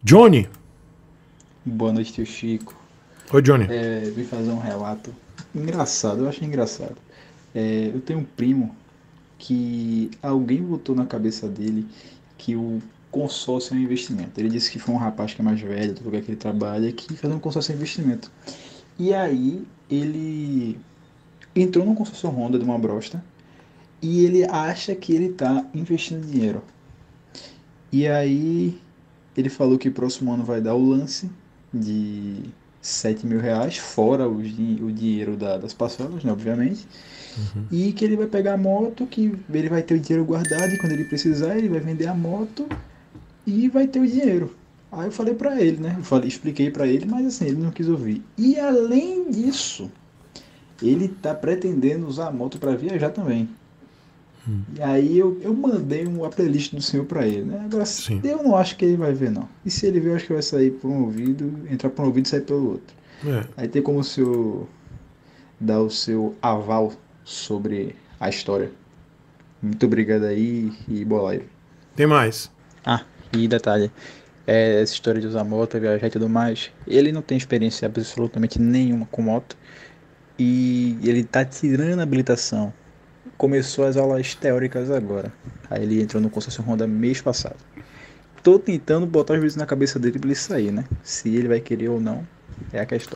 Johnny. Boa noite, tio Chico. Oi, Johnny. Vim fazer um relato engraçado, eu achei engraçado. Eu tenho um primo que alguém botou na cabeça dele que o consórcio é um investimento. Ele disse que foi um rapaz que é mais velho, do lugar que ele trabalha, que faz um consórcio é um investimento. E aí ele entrou num consórcio Honda de uma brosta e ele acha que ele está investindo dinheiro. E aí ele falou que próximo ano vai dar o lance de 7 mil reais, fora o dinheiro das parcelas, né, obviamente. E que ele vai pegar a moto, que ele vai ter o dinheiro guardado e quando ele precisar ele vai vender a moto e vai ter o dinheiro. Aí eu falei pra ele, né? Expliquei pra ele, mas assim, ele não quis ouvir. E além disso, ele tá pretendendo usar a moto pra viajar também. E aí eu mandei a playlist do senhor pra ele, né? Agora, Sim. eu não acho que ele vai ver, não. E se ele ver, eu acho que vai sair por um ouvido, entrar por um ouvido e sair pelo outro. Aí tem como o senhor dar o seu aval sobre a história. Muito obrigado aí e boa live. Tem mais. E detalhe, essa história de usar moto, viajar e tudo mais, ele não tem experiência absolutamente nenhuma com moto e ele tá tirando a habilitação. Começou as aulas teóricas agora. Aí ele entrou no consórcio Honda mês passado. Tô tentando botar os vídeos na cabeça dele pra ele sair, né? Se ele vai querer ou não, é a questão.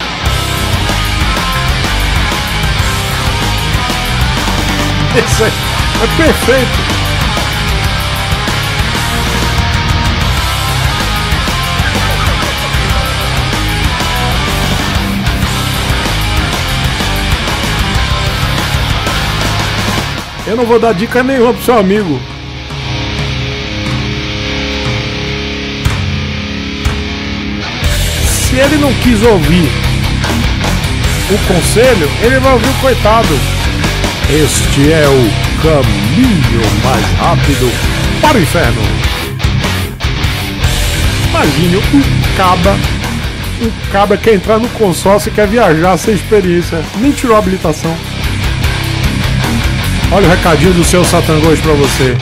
Isso é perfeito. Eu não vou dar dica nenhuma pro seu amigo. Se ele não quis ouvir o conselho, ele vai ouvir o coitado. Este é o caminho mais rápido para o inferno. Imagine um caba quer entrar no consórcio e quer viajar sem experiência. Nem tirou a habilitação. Olha o recadinho do seu Satangos pra você.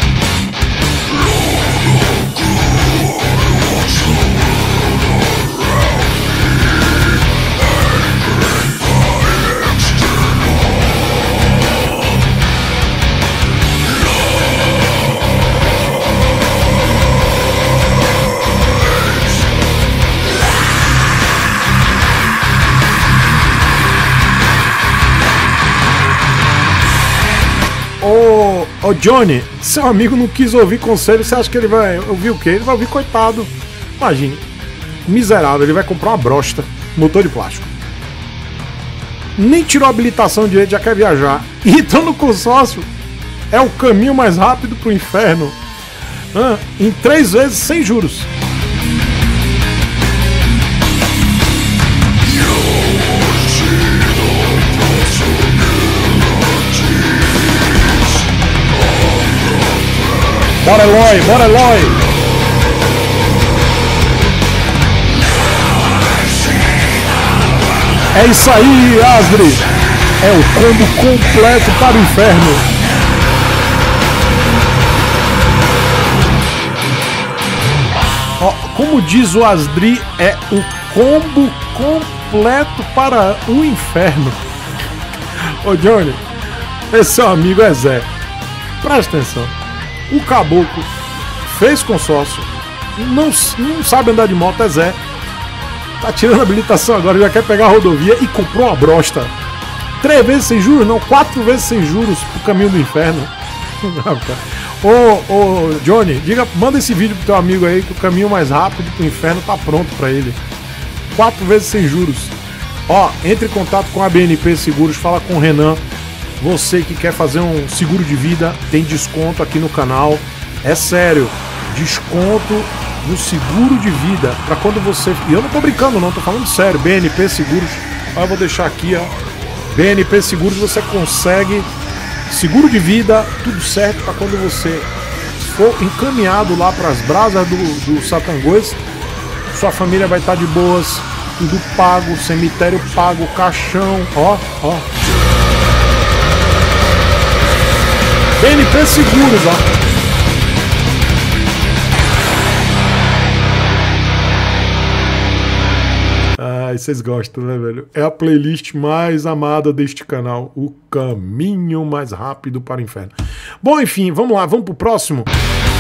Ô Johnny, seu amigo não quis ouvir conselho, você acha que ele vai ouvir o quê? Ele vai ouvir coitado. Imagine, miserável, ele vai comprar uma brosta, motor de plástico. Nem tirou a habilitação direito, já quer viajar. E entrou no consórcio. É o caminho mais rápido pro inferno. Em 3 vezes sem juros. Bora Eloy, bora Eloy! É isso aí, Asdri! É o combo completo para o inferno! Ó, como diz o Asdri, é o combo completo para o inferno! Ô Johnny, esse seu amigo é Zé. Presta atenção. O caboclo fez consórcio, não sabe andar de moto, é Zé. Tá tirando a habilitação agora, já quer pegar a rodovia e comprou uma brosta. 3 vezes sem juros, não, 4 vezes sem juros pro caminho do inferno. Ô Johnny, manda esse vídeo pro teu amigo aí que o caminho mais rápido pro inferno tá pronto pra ele. 4 vezes sem juros. Ó, entre em contato com a BNP Seguros, fala com o Renan. Você que quer fazer um seguro de vida, tem desconto aqui no canal. É sério, desconto no seguro de vida. Pra quando você... E eu não tô brincando não, tô falando sério. BNP Seguros. Ó, eu vou deixar aqui, ó. BNP Seguros, você consegue seguro de vida, tudo certo, pra quando você for encaminhado lá pras brasas do Satangos, sua família vai estar de boas, tudo pago, cemitério pago, caixão, ó. BNP Seguros, ó. Ai, vocês gostam, né, velho? É a playlist mais amada deste canal, o caminho mais rápido para o inferno. Bom, enfim, vamos lá, vamos pro próximo.